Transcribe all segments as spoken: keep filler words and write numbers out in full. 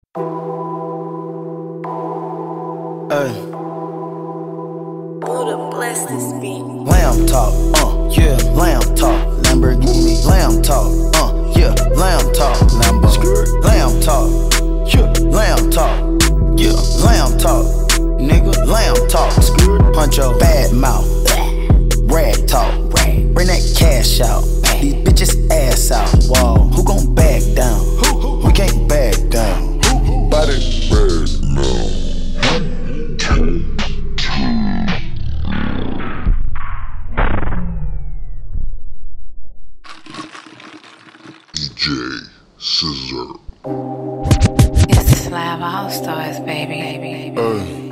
Hey. Buddha bless this beat. Lamb talk, uh, yeah, lamb talk, Lamborghini, lamb talk, uh, yeah, lamb talk, Lambo, lamb talk, yeah, lamb talk, yeah, lamb talk, nigga, lamb talk, punch your bad mouth, rag talk, bring that cash out, these bitches ass out, whoa, who gon' back down, we can't back down, body bird, no. D J Sizzurp. It's the Slab All Stars, baby. baby, baby. Hey.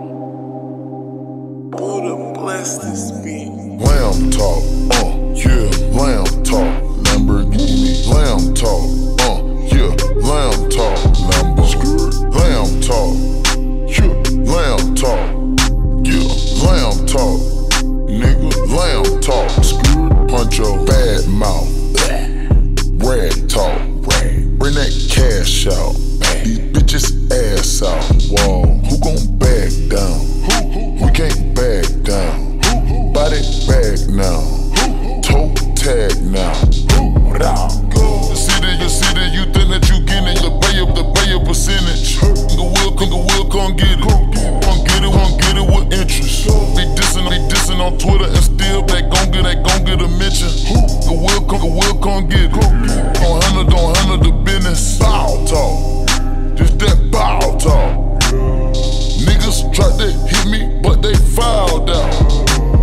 Buddha bless this beat. Lamb talk, uh, yeah, lamb talk, Lamborghini, lamb talk, uh, yeah, lamb talk, Lambo, lamb talk, yeah, lamb talk, yeah, lamb talk, nigga, lamb talk, punch your bad mouth, rag talk, bring that cash out, these bitches ass out, whoa, who gon' back down, we can't back down. Body bag now, toe tag now. You see that, you see that, you think that you getting it, you pay up the pay a percentage. The will, the will, come get it, come get it, come get it with interest. Be dissing, be dissing on Twitter and still they gon' get, they gon' get a mention. The will, come, the will, come get it. Don't handle, don't handle the business. Bow talk, just that bow talk. Niggas tried to hit me, but they fouled out.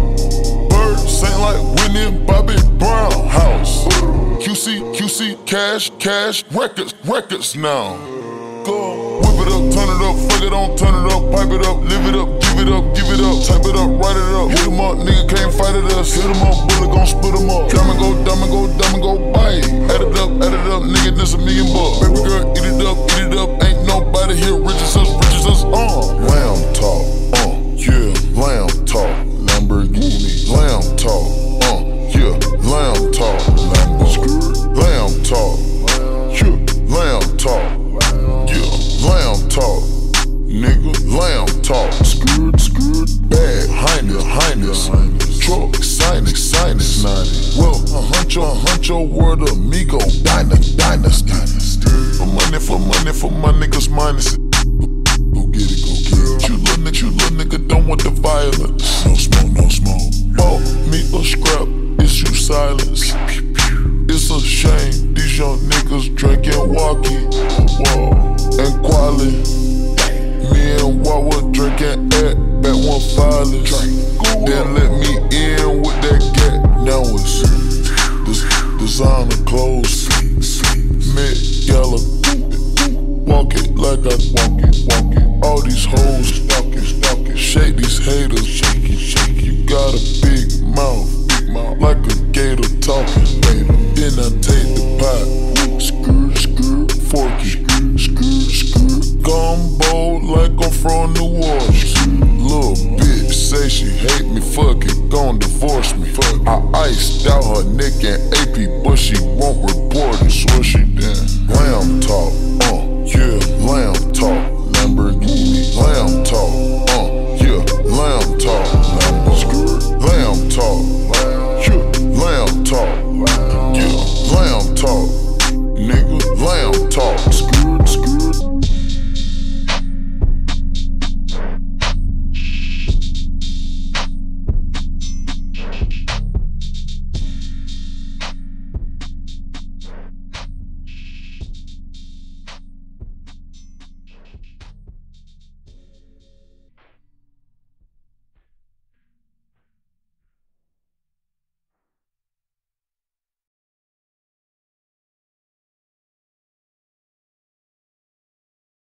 Ain't like winning Bobby Brown house. Q C, Q C, cash, cash, records, records now. Go. Whip it up, turn it up, fuck it on, turn it up, pipe it up, live it up, give it up, give it up, type it up, write it up. Hit 'em up, nigga can't fight at us. Hit 'em up, bullet gon' split 'em up. Diamond go, diamond go, diamond go, bite. Add it up, add it up, nigga, this a million bucks. Baby girl, eat it up, eat it up, ain't nobody here rich as us, rich as us, uh. Lamb talk, uh, yeah, lamb talk, Lamborghini, lamb talk, uh, yeah, lamb talk, Lambo, lamb talk, yeah, lamb talk, yeah, lamb talk, nigga, lamb talk, skirt, skirt, bad, highness, highness, truck, sinus, sinus, ninety, well, a huncho, a huncho, word amigo, dynasty, dynasty, for money, for money, for my niggas minus. Go get it, go get it. You little nigga, you little nigga don't want the violence. No smoke, no smoke. Bought me a scrap, issue silence. It's a shame these young niggas drinking walkie, whoa, and quality. Me and Wawa drinking at back one violence. Then let me in with that gat. Now it's this designer clothes, mid yellow. Walk it like I walk it, walk it. All these hoes stalking, stalking. Shake these haters, shake it, shake it. You got a big mouth, big mouth, like a gator talking, baby. Then I take the pot, skirt, skirt, forky, skirt, skirt. Gumbo like I'm from New Orleans. Little bitch say she hate me, fuck it, gon' divorce me. I iced out her neck and A P, but she